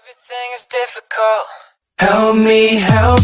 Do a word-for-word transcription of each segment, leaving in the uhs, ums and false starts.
Everything is difficult. Help me help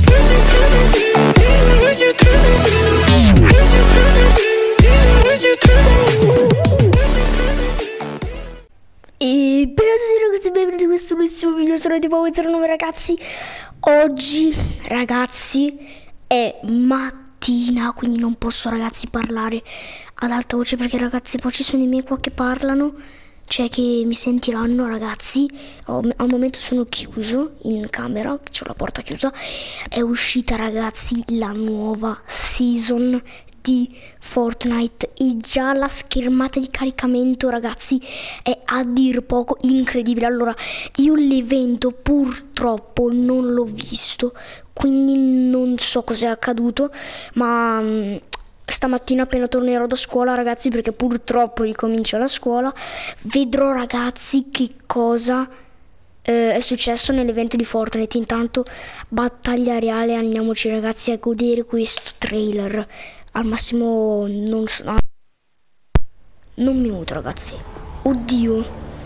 E bene a tutti ragazzi, benvenuti in questo nuovissimo video. Sono di Power zero nove ragazzi. Oggi ragazzi è mattina, quindi non posso ragazzi parlare ad alta voce, perché ragazzi poi ci sono i miei qua che parlano, cioè che mi sentiranno ragazzi. Al momento sono chiuso in camera, ho la porta chiusa. È uscita ragazzi la nuova season di Fortnite e già la schermata di caricamento ragazzi è a dir poco incredibile. Allora, io l'evento purtroppo non l'ho visto, quindi non so cos'è accaduto, ma mh, stamattina appena tornerò da scuola ragazzi, perché purtroppo ricomincia la scuola, vedrò ragazzi che cosa eh, è successo nell'evento di Fortnite. Intanto battaglia reale, andiamoci ragazzi a godere questo trailer. Al massimo non so, no, un minuto ragazzi. Oddio,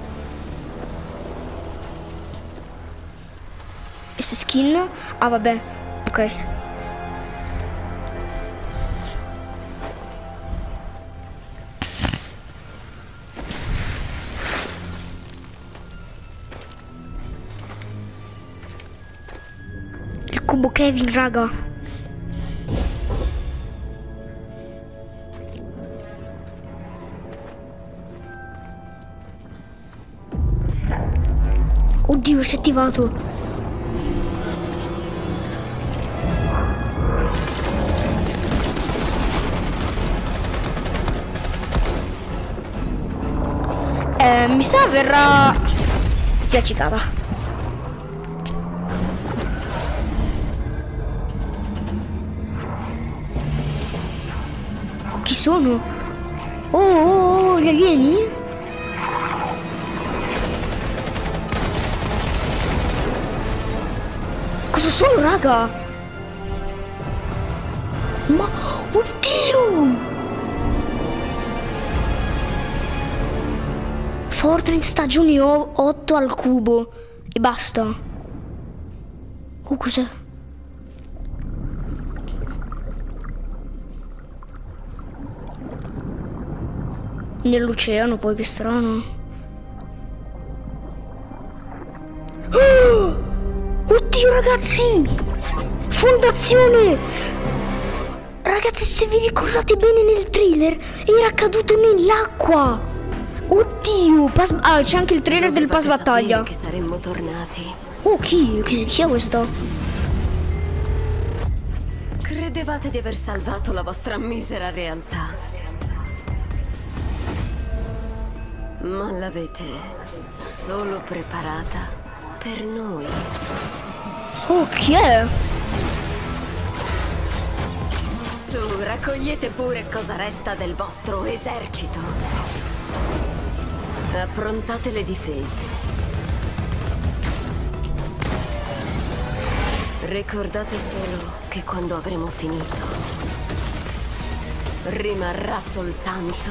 queste skin, ah vabbè, ok. Il cubo Kevin raga. Oddio, si è attivato. Eh, mi sa verrà... Si è accicata. Chi sono? Oh, oh, oh, gli alieni? Cosa sono raga? Ma oddio! Fortnite stagione otto al cubo e basta. Oh, cos'è? Nell'oceano poi, che strano. Oh! Oddio ragazzi, fondazione. Ragazzi, se vi ricordate bene nel trailer era caduto nell'acqua. Oddio, pas... ah, c'è anche il trailer del pass battaglia. Che saremmo tornati. Oh, chi? chi? Chi è questo? Credevate di aver salvato la vostra misera realtà, ma l'avete solo preparata per noi. Oh, chi è? Su, raccogliete pure cosa resta del vostro esercito. Approntate le difese. Ricordate solo che quando avremo finito rimarrà soltanto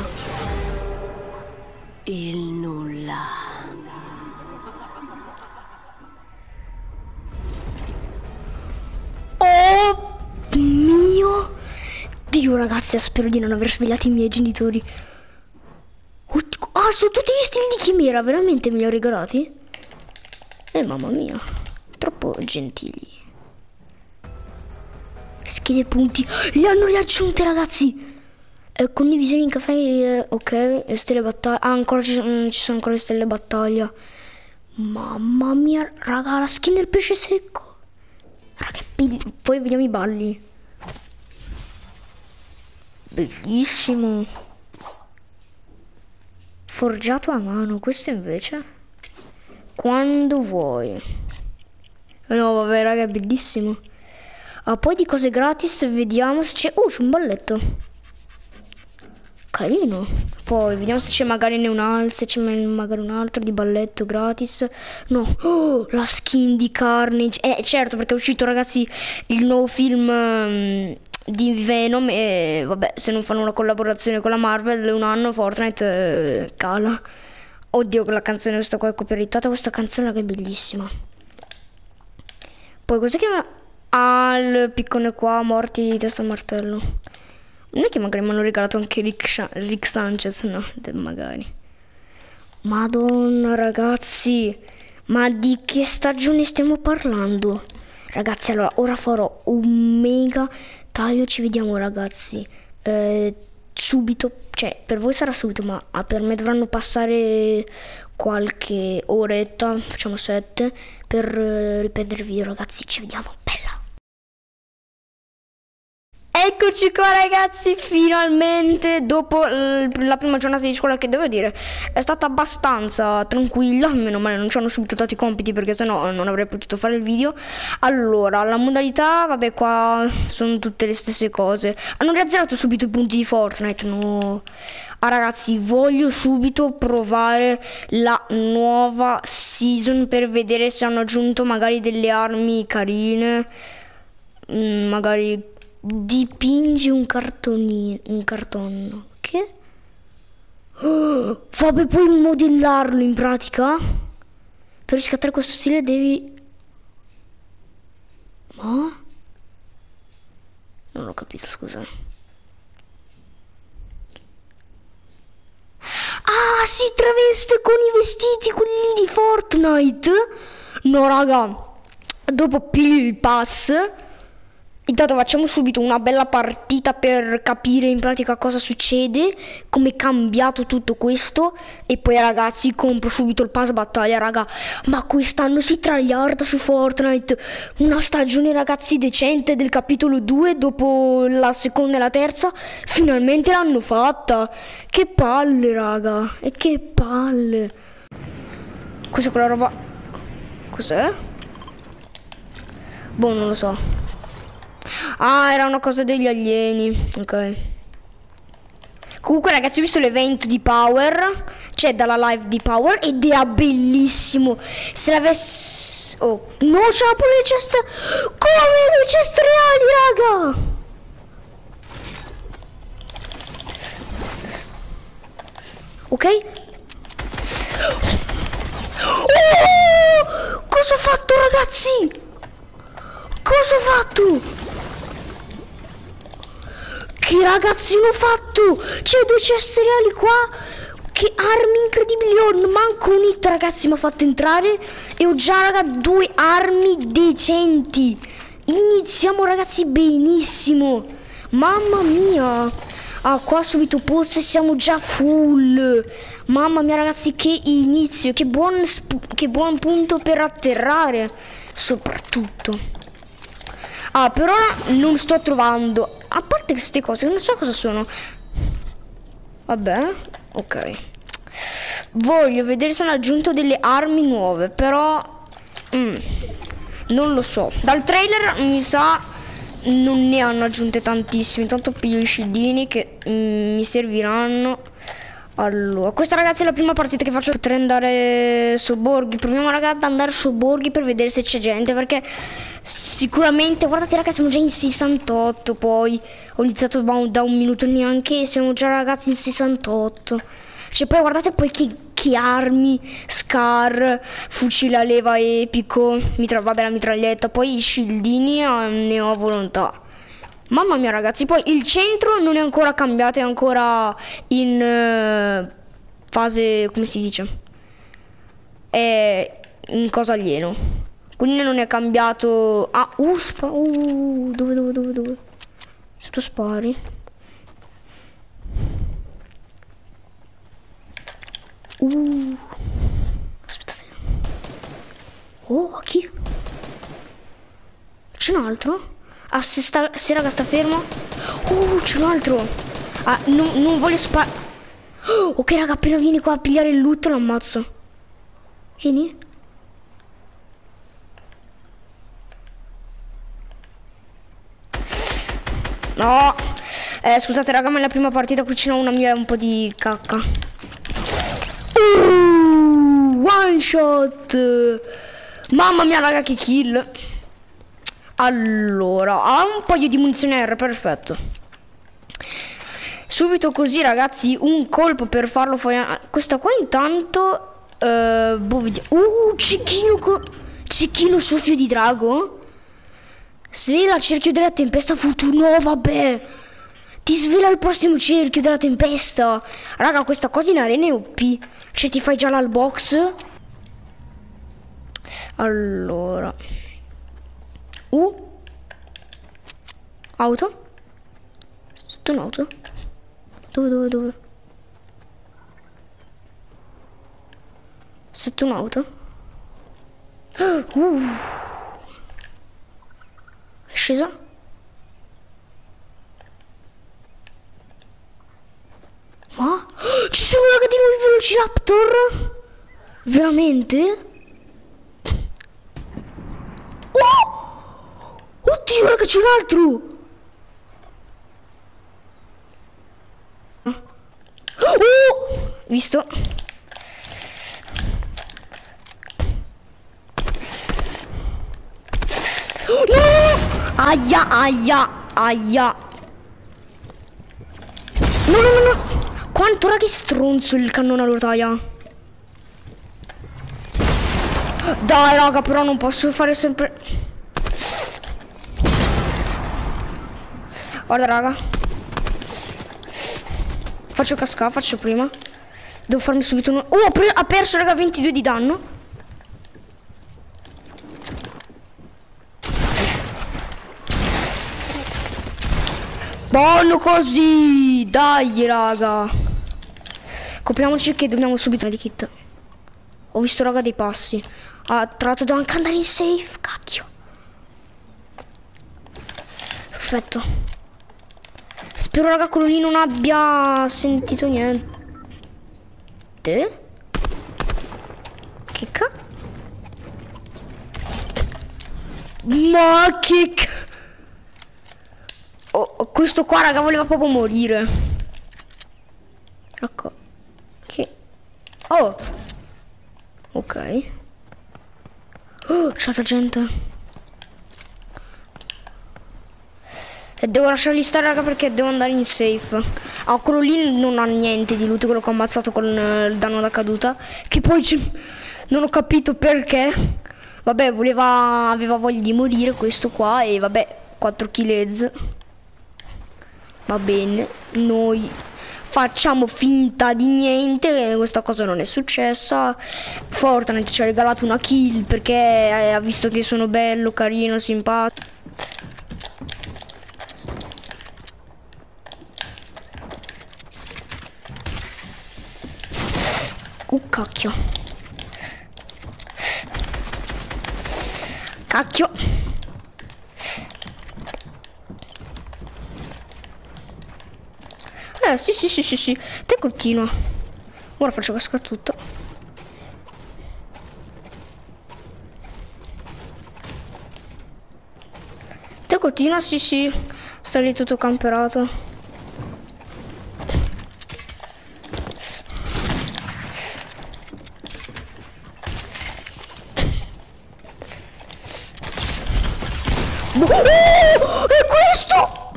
il nulla. Oh mio Dio ragazzi, spero di non aver svegliato i miei genitori. Oddio. Ah, sono tutti gli stili di chimera, veramente me li ho regalati? Eh mamma mia, troppo gentili. Schede punti, le hanno riaggiunte ragazzi. eh, Condivisioni in caffè, eh, ok. E stelle battaglia, ah, ancora ci sono, ci sono ancora le stelle battaglia. Mamma mia raga, la skin del pesce secco. Raga, poi vediamo i balli. Bellissimo. Forgiato a mano. Questo invece quando vuoi. No vabbè raga, è bellissimo. Ah, poi di cose gratis vediamo se c'è... Oh, c'è un balletto carino. Poi vediamo se c'è magari un altro, se c'è magari un altro di balletto gratis. No, oh, la skin di Carnage. Eh certo, perché è uscito ragazzi il nuovo film um, di Venom. E vabbè, se non fanno una collaborazione con la Marvel un anno Fortnite eh, cala. Oddio, quella canzone, questa qua è copyrighttata. Questa canzone che è bellissima. Poi cosa chiama? Ah, il piccone qua, morti di testa a martello. Non è che magari mi hanno regalato anche Rick, Sha Rick Sanchez, no? Magari. Madonna ragazzi, ma di che stagione stiamo parlando? Ragazzi, allora, ora farò un mega taglio, ci vediamo ragazzi. Eh, subito, cioè, per voi sarà subito, ma ah, per me dovranno passare qualche oretta, facciamo sette, per eh, riprendere il video ragazzi, ci vediamo, bella! Eccoci qua ragazzi, finalmente dopo la prima giornata di scuola, che devo dire è stata abbastanza tranquilla, meno male non ci hanno subito dato i compiti perché sennò non avrei potuto fare il video. Allora, la modalità, vabbè, qua sono tutte le stesse cose. Hanno riazzerato subito i punti di Fortnite, no? Ah ragazzi, voglio subito provare la nuova season per vedere se hanno aggiunto magari delle armi carine, mm, magari... Dipingi un cartonino, un cartonno, che? Oh, vabbè, puoi modellarlo in pratica? Per riscattare questo stile devi... Ma? Non ho capito, scusa. Ah, si traveste con i vestiti, quelli di Fortnite? No, raga, dopo piglio il pass... Intanto facciamo subito una bella partita per capire in pratica cosa succede, come è cambiato tutto questo. E poi ragazzi compro subito il pass battaglia, raga. Ma quest'anno si tryharda su Fortnite. Una stagione ragazzi decente del capitolo due dopo la seconda e la terza. Finalmente l'hanno fatta. Che palle raga. E che palle. Cos'è quella roba? Cos'è? Boh, non lo so. Ah, era una cosa degli alieni. Ok. Comunque ragazzi, ho visto l'evento di Power. C'è dalla live di Power ed era bellissimo. Se l'avessi... Oh, no, c'è pure le ceste... Come le ceste reali, raga? Ok. Oh! Cosa ho fatto ragazzi? Cosa ho fatto? Che ragazzino ho fatto? C'è due ceste reali qua. Che armi incredibili. Ho manco un hit ragazzi, mi ha fatto entrare. E ho già raga due armi decenti. Iniziamo ragazzi benissimo. Mamma mia. Ah, qua subito pozze, siamo già full. Mamma mia ragazzi, che inizio. Che buon, che buon punto per atterrare. Soprattutto. Ah, per ora non sto trovando. A parte queste cose, non so cosa sono. Vabbè, ok. Voglio vedere se hanno aggiunto delle armi nuove, però mm, non lo so. Dal trailer mi sa non ne hanno aggiunte tantissime. Intanto piglio i scildini che mm, mi serviranno. Allora, questa ragazzi è la prima partita che faccio. Potrei andare su Borghi. Proviamo ragazzi ad andare su Borghi per vedere se c'è gente, perché sicuramente, guardate ragazzi, siamo già in sessantotto. Poi ho iniziato da un minuto neanche, siamo già ragazzi in sessantotto. Cioè poi guardate poi che, che armi, Scar, fucile a leva epico, mitra, vabbè la mitraglietta, poi i scildini eh, ne ho a volontà. Mamma mia ragazzi, poi il centro non è ancora cambiato, è ancora in uh, fase, come si dice, è in cosa alieno, quindi non è cambiato. Ah, uh, spa uh dove, dove, dove, dove? Se tu spari. Uh, aspettate. Oh, chi? C'è un altro? Ah, se, sta, se raga sta fermo. Uh, c'è un altro. Ah, non, non voglio sparare. Oh, ok raga, appena vieni qua a pigliare il loot lo ammazzo. Vieni. No. Eh, scusate raga, ma è la prima partita, qui ce n'è una mia un po' di cacca. Uh, one shot. Mamma mia raga, che kill. Allora, ha un paio di munizioni R, perfetto. Subito così ragazzi, un colpo per farlo fuori. Questa qua intanto uh, boh, vediamo. Uh, cecchino, cecchino soffio di drago. Svela il cerchio della tempesta futuro. No, vabbè. Ti svela il prossimo cerchio della tempesta. Raga, questa cosa in arena è O P. Cioè, ti fai già l'albox. Allora. Uh. Auto. Sotto un'auto. Dove, dove, dove? Sotto un'auto. Uh. È scesa? Ma? Ci sono raga di nuovi Velociraptor? Veramente? Oh! Oddio raga, c'è un altro! Oh! Visto? No! Aia, aia, aia. No, no, no, no. Quanto raga è stronzo il cannone a rotaia. Dai raga, però non posso fare sempre. Guarda raga. Faccio cascare, faccio prima. Devo farmi subito uno. Oh, ha perso raga ventidue di danno. Buono così. Dai raga. Copriamoci che dobbiamo subito di kit. Ho visto raga dei passi. Ah, tra l'altro devo anche andare in safe. Cacchio. Perfetto. Spero raga quello lì non abbia sentito niente. Che ca... Ma che ca... Oh, questo qua raga voleva proprio morire. Ecco. Che... Oh. Ok. Oh, c'è altra gente. E devo lasciarli stare raga perché devo andare in safe. Ah, quello lì non ha niente di loot, quello che ho ammazzato con uh, il danno da caduta. Che poi non ho capito perché. Vabbè, voleva... aveva voglia di morire questo qua. E vabbè, quattro kills. Va bene. Noi facciamo finta di niente, che questa cosa non è successa. Fortnite ci ha regalato una kill perché ha visto che sono bello, carino, simpatico. Uh, cacchio. Cacchio. Eh, sì, sì, sì, sì, sì. Te continua. Ora faccio cascare tutto. Te continua, sì, sì. Sta lì tutto camperato. Oh, è questo!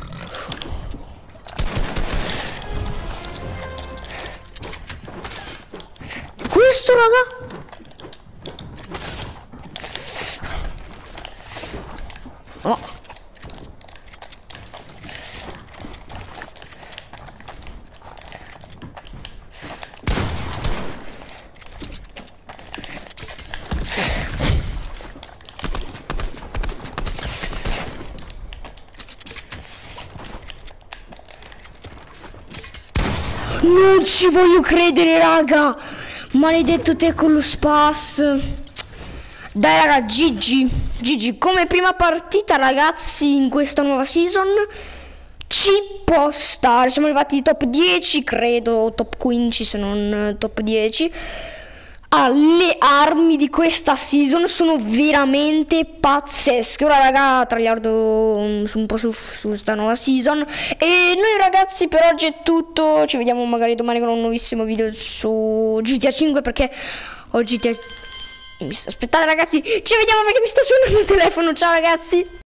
Questo raga? Oh. Non ci voglio credere raga. Maledetto te con lo spas. Dai raga, G G. G G come prima partita ragazzi in questa nuova season. Ci può stare. Siamo arrivati top dieci credo, top quindici se non top dieci. Ah, le armi di questa season sono veramente pazzesche. Ora raga tragliardo su un po' su, su questa nuova season. E noi ragazzi per oggi è tutto. Ci vediamo magari domani con un nuovissimo video su G T A cinque, perché ho G T A... Aspettate ragazzi, ci vediamo perché mi sta suonando il telefono. Ciao ragazzi.